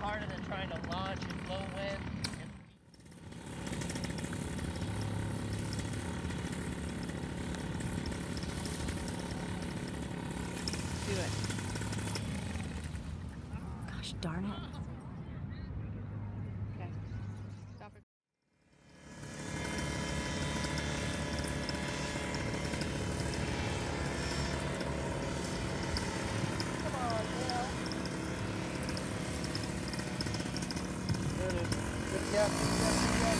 harder than trying to launch in low wind. Do it. Gosh darn it. Okay. Stop it. Come on, Bill. There it is. Good catch, good catch, good catch.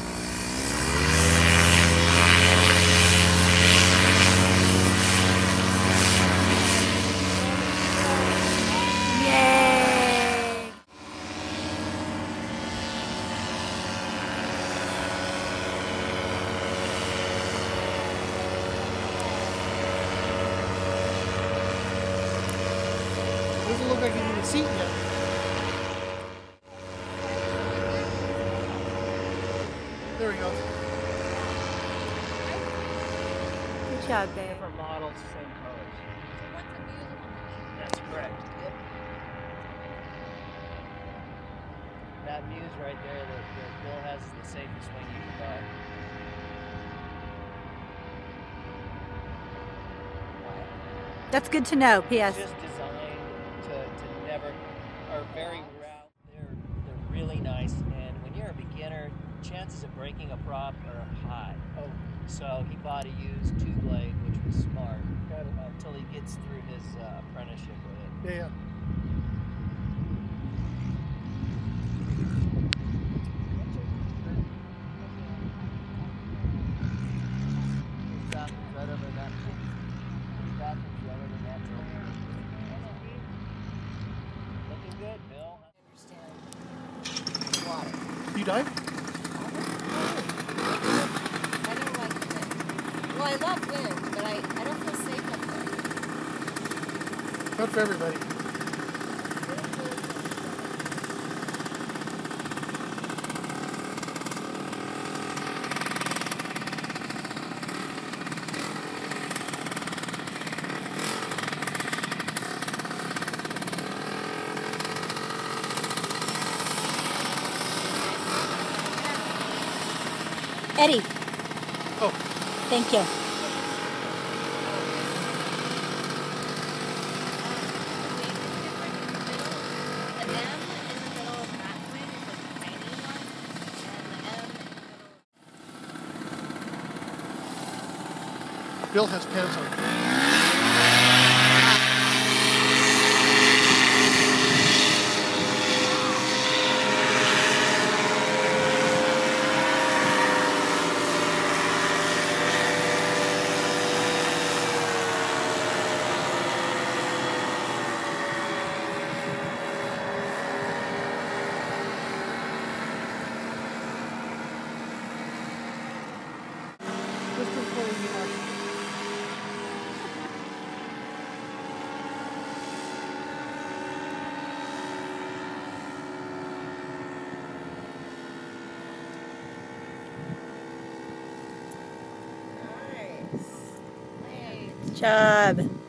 Yay! Doesn't look like you need a seat yet. There we go. Good job, babe. Different models, same colors. That's correct. Yep. That Muse right there that Bill has is the safest wing you can buy. That's good to know, P.S. It's just designed to never, are very route. They're really nice, and when you're a beginner, chances of breaking a prop are high. Oh. So he bought a used 2-blade, which was smart. Got it. Until he gets through his apprenticeship with it. Yeah. His bathroom's right over that. His bathroom's right over that door. Looking good, Bill. I understand water. You dive? I don't like wind. Well, I love wind, but I don't feel safe up there. Not for everybody. Eddie, Oh, thank you. Bill has pants on. Just before you are. Nice. Good job.